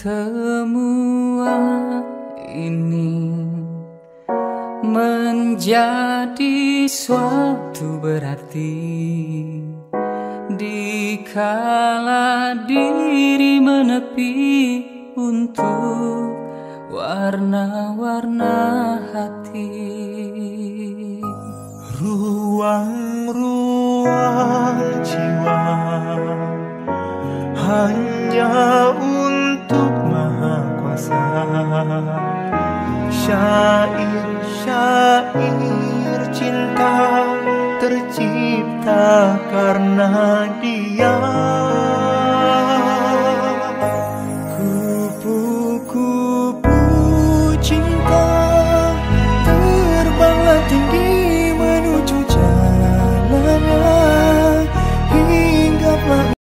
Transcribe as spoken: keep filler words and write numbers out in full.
Semua ini menjadi suatu berarti dikala diri menepi untuk warna-warna hati. Ruang-ruang jiwa hanya untuk Maha Kuasa. Syair-syair cinta tercipta karena Dia.